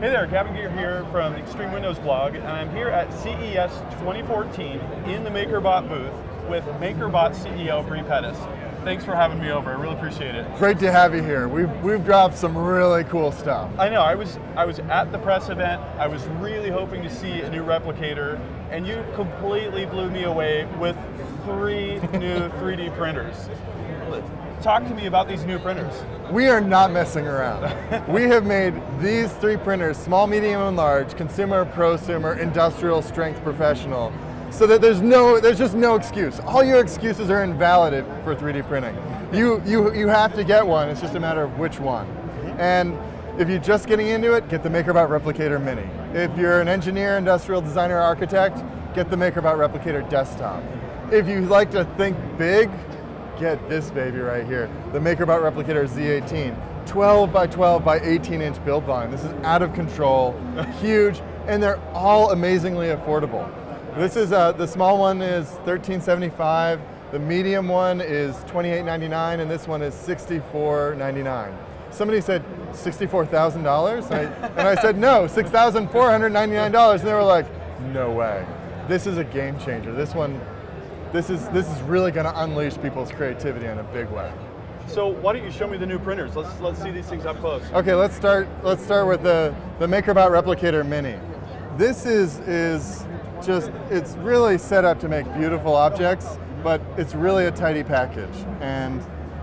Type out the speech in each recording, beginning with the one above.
Hey there, Gavin Gear here from Extreme Windows blog, and I'm here at CES 2014 in the MakerBot booth with MakerBot CEO Bree Pettis. Thanks for having me over, I really appreciate it. Great to have you here. We've dropped some really cool stuff. I know, I was at the press event, I was really hoping to see a new replicator, and you completely blew me away with 3 new 3D printers. Talk to me about these new printers. We are not messing around. We have made these 3 printers, small, medium, and large, consumer, prosumer, industrial, strength, professional, so that there's just no excuse. All your excuses are invalid for 3D printing. You have to get one, it's just a matter of which one. And if you're just getting into it, get the MakerBot Replicator Mini. If you're an engineer, industrial designer, architect, get the MakerBot Replicator Desktop. If you like to think big, get this baby right here, the MakerBot Replicator Z18. 12 by 12 by 18 inch build volume. This is out of control, huge, and they're all amazingly affordable. This is, the small one is $13.75, the medium one is $28.99, and this one is $64.99. Somebody said $64,000, and I said no, $6,499, and they were like, no way. This is a game changer. This is really going to unleash people's creativity in a big way. So why don't you show me the new printers? Let's see these things up close. Okay, let's start with the MakerBot Replicator Mini. This is just, it's really set up to make beautiful objects, but it's really a tidy package. And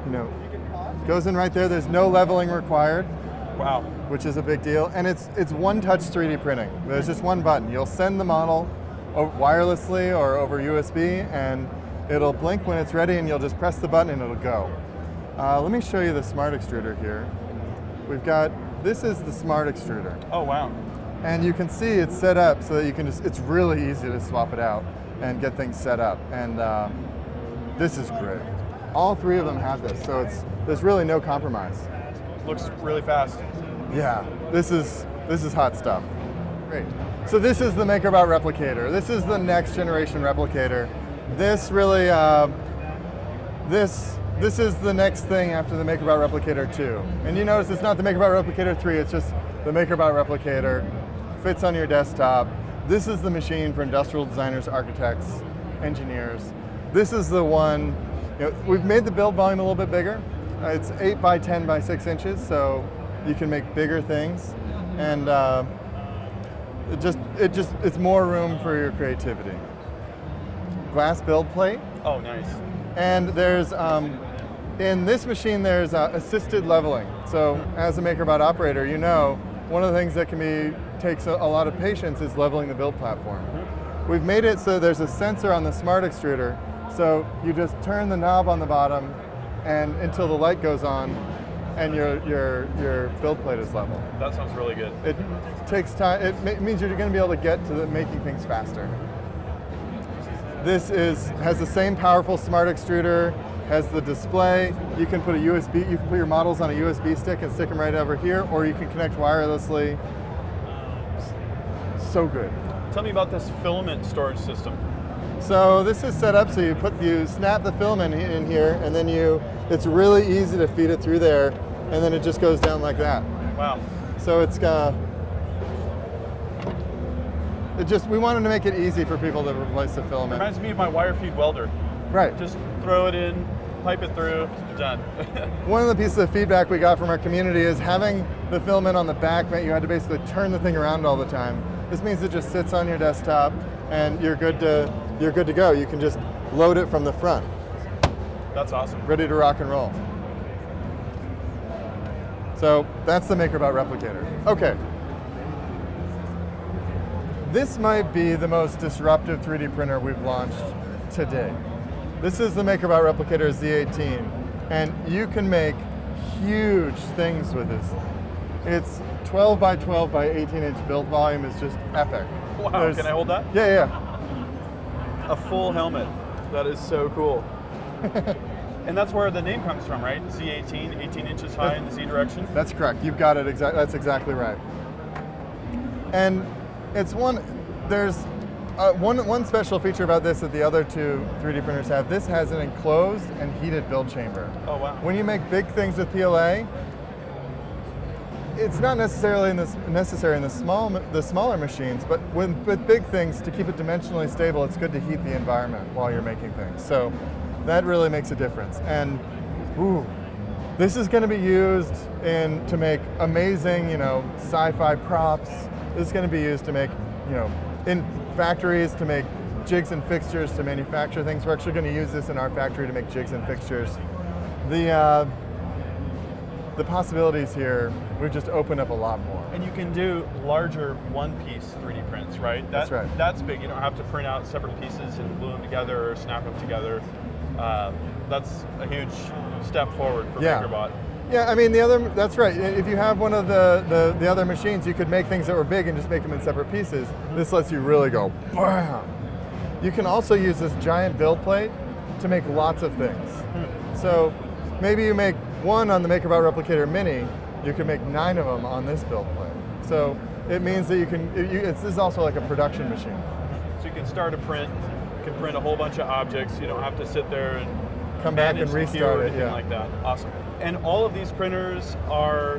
goes in right there. There's no leveling required. Wow. Which is a big deal. And it's one-touch 3D printing. There's just one button. You'll send the model wirelessly or over USB, and it'll blink when it's ready, and you'll just press the button and it'll go. Let me show you the smart extruder here. This is the smart extruder. Oh, wow. And you can see it's set up so that you can it's really easy to swap it out and get things set up. And this is great. All 3 of them have this, so there's really no compromise. Looks really fast. Yeah, this is hot stuff. Great. So this is the MakerBot Replicator. This is the next generation replicator. This really, this is the next thing after the MakerBot Replicator 2. And you notice it's not the MakerBot Replicator 3, it's just the MakerBot Replicator. Fits on your desktop. This is the machine for industrial designers, architects, engineers. This is the one, we've made the build volume a little bit bigger. It's 8 by 10 by 6 inches, so you can make bigger things. And it's more room for your creativity. Glass build plate. Oh, nice. And there's, in this machine, there's assisted leveling. So as a MakerBot operator, one of the things that takes a lot of patience is leveling the build platform. We've made it so there's a sensor on the smart extruder, so you just turn the knob on the bottom and until the light goes on, and your build plate is level. That sounds really good. It takes time. It means you're going to be able to get to making things faster. This has the same powerful smart extruder, has the display. You can put you can put your models on a USB stick and stick them right over here, or you can connect wirelessly. So good. Tell me about this filament storage system. So this is set up so you snap the filament in here, and then it's really easy to feed it through there, and then it just goes down like that. Wow. So we wanted to make it easy for people to replace the filament. Reminds me of my wire feed welder. Right. Just throw it in, pipe it through, done. One of the pieces of feedback we got from our community is having the filament on the back meant you had to basically turn the thing around all the time. This means it just sits on your desktop and you're good to go. You can just load it from the front. That's awesome. Ready to rock and roll. So that's the MakerBot Replicator. Okay. This might be the most disruptive 3D printer we've launched today. This is the MakerBot Replicator Z18, and you can make huge things with this. It's 12 by 12 by 18 inch build volume is just epic. Wow, can I hold that? Yeah. A full helmet. That is so cool. And that's where the name comes from, right? Z18, 18 inches high in the Z direction? That's correct. You've got it. That's exactly right. And it's there's one special feature about this that the other 2 3D printers have. This has an enclosed and heated build chamber. Oh, wow. When you make big things with PLA, it's not necessarily necessary in the smaller machines, but with big things, to keep it dimensionally stable, it's good to heat the environment while you're making things. So that really makes a difference. And ooh, this is going to be used to make amazing, sci-fi props. This is going to be used to make, in factories to make jigs and fixtures to manufacture things. We're actually going to use this in our factory to make jigs and fixtures. The possibilities here, we've just opened up a lot more. And you can do larger one-piece 3D prints, right? That's right. That's big. You don't have to print out separate pieces and glue them together or snap them together. That's a huge step forward for MakerBot. Yeah, I mean that's right. If you have one of the other machines, you could make things that were big and just make them in separate pieces. This lets you really go, bam! You can also use this giant build plate to make lots of things. So maybe you make one on the MakerBot Replicator Mini, you can make 9 of them on this build plate. So it means that this is also like a production machine. So you can start a print, you can print a whole bunch of objects, you don't have to sit there and come back and restart it, anything like that. Awesome. And all of these printers are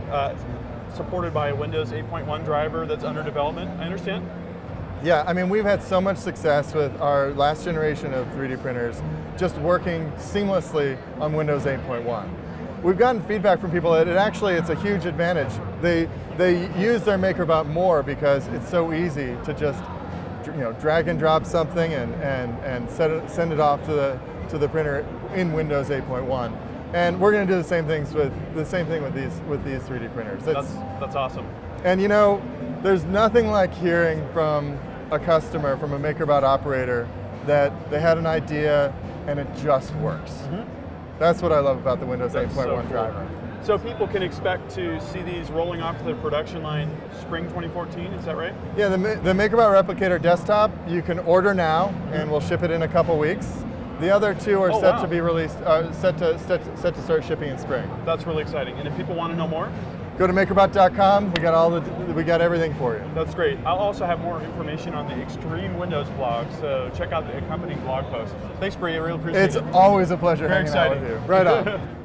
supported by a Windows 8.1 driver that's under development, I understand? Yeah, I mean, we've had so much success with our last generation of 3D printers just working seamlessly on Windows 8.1. We've gotten feedback from people that it's a huge advantage. They use their MakerBot more because it's so easy to just drag and drop something and send it off to the printer in Windows 8.1. And we're going to do the same thing with these 3D printers. That's awesome. And there's nothing like hearing from a customer, from a MakerBot operator, that they had an idea and it just works. That's what I love about the Windows 8.1 driver. So people can expect to see these rolling off the production line spring 2014, is that right? Yeah, the MakerBot Replicator desktop, you can order now and we'll ship it in a couple weeks. The other 2 are set to be released, set to start shipping in spring. That's really exciting. And if people want to know more? Go to MakerBot.com. We got everything for you. That's great. I'll also have more information on the Extreme Windows blog, so check out the accompanying blog post. Thanks, Bree. I really appreciate it. It's always a pleasure hanging out with you. Right on.